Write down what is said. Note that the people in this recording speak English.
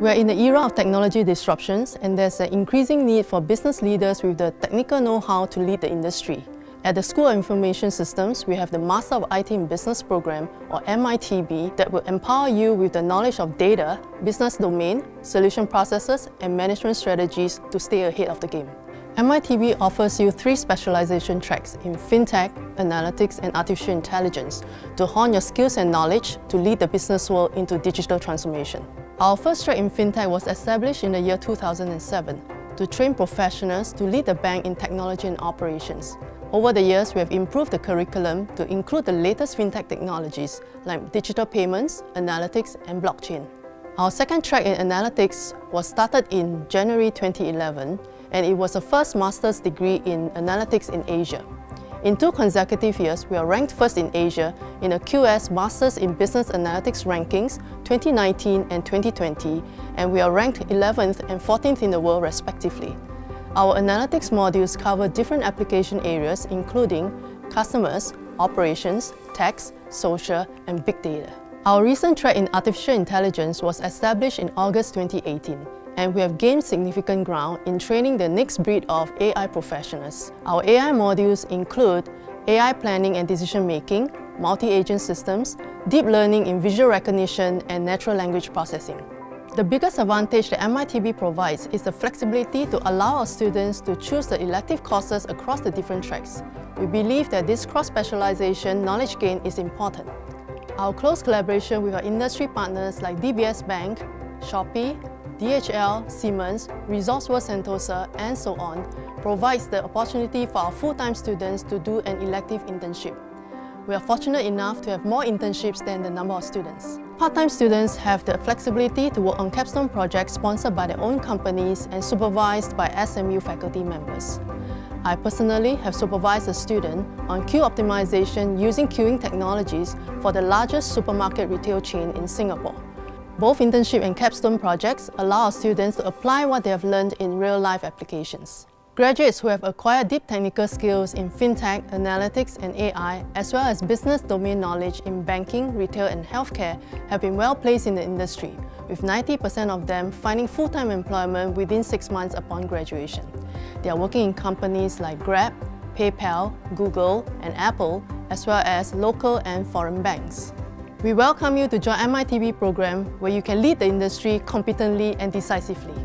We're in the era of technology disruptions, and there's an increasing need for business leaders with the technical know-how to lead the industry. At the School of Information Systems, we have the Master of IT in Business program, or MITB, that will empower you with the knowledge of data, business domain, solution processes, and management strategies to stay ahead of the game. MITB offers you 3 specialization tracks in FinTech, Analytics, and Artificial Intelligence to hone your skills and knowledge to lead the business world into digital transformation. Our first track in FinTech was established in the year 2007 to train professionals to lead the bank in technology and operations. Over the years, we have improved the curriculum to include the latest FinTech technologies like digital payments, analytics, and blockchain. Our second track in Analytics was started in January 2011, and it was the first master's degree in Analytics in Asia. In 2 consecutive years, we are ranked first in Asia in the QS Masters in Business Analytics rankings 2019 and 2020, and we are ranked 11th and 14th in the world respectively. Our analytics modules cover different application areas including customers, operations, tax, social, and big data. Our recent track in Artificial Intelligence was established in August 2018, and we have gained significant ground in training the next breed of AI professionals. Our AI modules include AI planning and decision making, multi-agent systems, deep learning in visual recognition, and natural language processing. The biggest advantage that MITB provides is the flexibility to allow our students to choose the elective courses across the different tracks. We believe that this cross-specialization knowledge gain is important. Our close collaboration with our industry partners like DBS Bank, Shopee, DHL, Siemens, Resource World Sentosa, and so on, provides the opportunity for our full-time students to do an elective internship. We are fortunate enough to have more internships than the number of students. Part-time students have the flexibility to work on capstone projects sponsored by their own companies and supervised by SMU faculty members. I personally have supervised a student on queue optimization using queuing technologies for the largest supermarket retail chain in Singapore. Both internship and capstone projects allow our students to apply what they have learned in real-life applications. Graduates who have acquired deep technical skills in FinTech, Analytics, and AI, as well as business domain knowledge in banking, retail, and healthcare, have been well placed in the industry, with 90% of them finding full-time employment within 6 months upon graduation. They are working in companies like Grab, PayPal, Google, and Apple, as well as local and foreign banks. We welcome you to join MITB program where you can lead the industry competently and decisively.